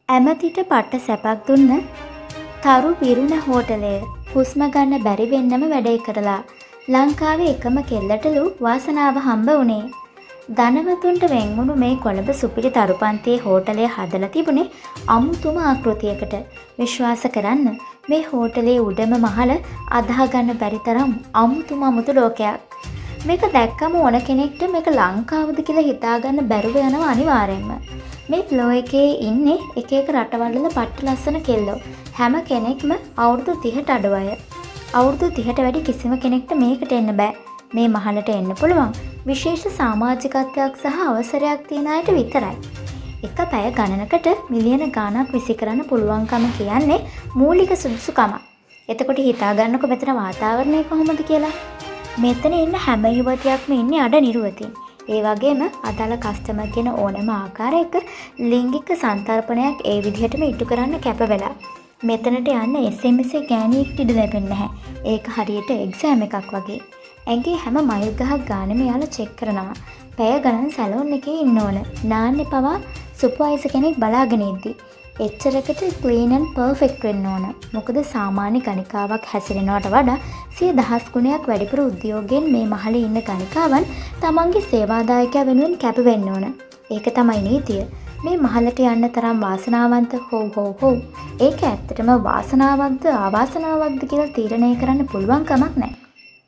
ඇමතිට පට්ට සැපක් දුන්න තරු පිරුණ හෝටලය හුස්ම ගන්න බැරි වෙන්නම වැඩේ කරලා ලංකාවේ එකම කෙල්ලටලු වාසනාව හම්බ වුණේ. ධනවතුන්ට වෙන්වුණු මේ කොළඹ සුපිරි තරුපන්තියේ හෝටලය හදලා තිබුණේ අමුතුම ආකෘතියකට. විශ්වාස කරන්න මේ හෝටලේ උඩම මහල අදාහ ගන්න බැරි තරම් අමුතු ලෝකයක්. මේක දැක්කම ඕන කෙනෙක්ට මේක ලංකාවද කියලා හිතාගන්න බැරුව යනවා අනිවාර්යෙන්ම. මේ ෆ්ලෝ එකේ ඉන්නේ එක එක රටවල්වල පට්ට ලස්සන කෙල්ලෝ. හැම කෙනෙක්ම අවුරුදු 30ට අඩු අය. අවුරුදු 30ට වැඩි කිසිම කෙනෙක්ට මේකට එන්න බෑ. මේ මහලට එන්න පුළුවන් විශේෂ සමාජිකත්වයක් සහ අවසරයක් තියෙන අයට විතරයි. එක පැය ගණනකට මිලියන ගාණක් විසි කරන්න පුළුවන්කම කියන්නේ මූලික සුදුසුකම. එතකොට හිතාගන්නකො මෙතන වාතාවරණය කොහොමද කියලා. මෙතන ඉන්න හැම යුවතියක්ම ඉන්නේ අඩ නිරුවතින්. ඒ වගේම අදාළ කස්ටමර් කියන ඕනෑම ආකාරයක ලිංගික සංතරපණයක් ඒ විදිහටම ඉටු කරන්න කැප වෙලා. මෙතනට යන්න SMS ගෑණියෙක්ට ඉඩ ලැබෙන්නේ නැහැ. ඒක හරියට එක්සෑම් එකක් වගේ. ඇඟේ හැම මයිල් ගහක් ගානෙම යාලා චෙක් කරනවා. පැය ගණන් සැලෝන් එකේ ඉන්න ඕන. නාන්නේ පවා සුපර්වයිසර් කෙනෙක් බලාගෙන ඉද්දි. එච්චරකට ක්ලීන් ඇන්ඩ් පර්ෆෙක්ට් වෙන්න ඕන. මොකද සාමාන්‍ය ගණිකාවක් හැසිරෙනවට වඩා 1000 ගුණයක් වැඩිපුර උද්‍යෝගයෙන් මේ මහලේ ඉන්න ගණිකාවන් තමන්ගේ සේවාදායකයා වෙනුවෙන් කැප වෙන්න ඕන. ඒක තමයි නීතිය. මේ මහලට යන්න තරම් වාසනාවන්ත හෝ ඒක ඇත්තටම වාසනාවක්ද අවාසනාවක්ද කියලා තීරණය කරන්න පුළුවන් කමක් නැහැ.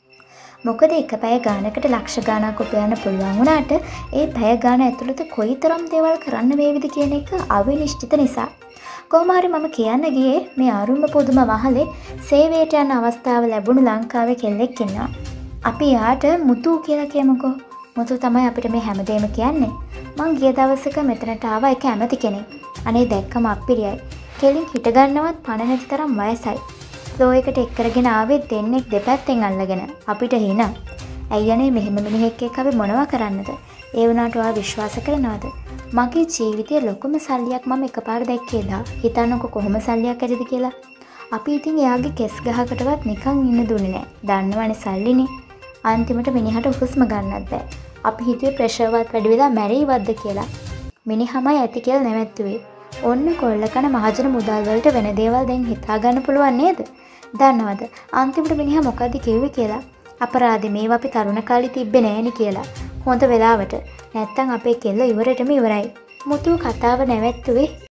මොකද එක පැය ගානකට ලක්ෂ ගාණක් උපයන්න පුළුවන් වුණාට ඒ පැය ගාන ඇතුළත කොයිතරම් දේවල් කරන්න වේවිද කියන එක අවිනිශ්චිත නිසා. කොහොම හරි මම කියන්න ගියේ මේ ආරුම්භ පුදුම මහලේ සේවයට යන අවස්ථාව ලැබුණු ලංකාවේ කෙල්ලෙක් ඉන්නවා. අපි යාට මුතු කියලා කියමුකෝ. මුතු තමයි අපිට මේ හැමදේම කියන්නේ. මං ගිය දවසක මෙතනට ආවා එක ඇමති කෙනෙක්. අනේ දැක්කම අප්පිරියයි. කෙලින් හිට ගන්නවත් පණ නැති තරම් වයසයි. ෆ්ලෝ එකට එක්කරගෙන ආවේ දෙන්නෙක් දෙපැත්තෙන් අල්ලගෙන. අපිට හින. ඇයි අනේ මෙහෙම මිනිහෙක් එක්ක අපි මොනවා කරන්නද? ඒ වුණාට ඔයා විශ්වාස කරනවද? මගේ ජීවිතයේ ලොකුම සල්ලියක් මම එකපාර දැක්කේදා. හිතන්නකො කොහොම සල්ලියක් ඇතිද කියලා. අපි ඉතින් එයාගේ කෙස් ගහකටවත් නිකන් ඉන්න දුන්නේ නැහැ. දන්නවනේ සල්ලිනේ. අන්තිමට මිනිහට හුස්ම ගන්නත් බෑ. අපි හිතුවේ ප්‍රෙෂර්වත් වැඩි වෙලා මැරෙයිවද්ද කියලා. මිනිහමයි ඇති කියලා නැවැත්තුවේ. ඔන්න කොල්ලකන මහජන මුදල් වලට වෙන දේවල් දැන් හිතා ගන්න පුළුවන් නේද? දන්නවද? අන්තිමට මිනිහා මොකද්ද කිව්වේ කියලා? අපරාධේ මේවා අපි තරුණ කාලේ තිබ්බේ නෑනේ කියලා. හොඳ වෙලාවට. නැත්තම් අපේ කෙල්ල ඉවරටම ඉවරයි. මුතු කතාව නැවැත්තුවේ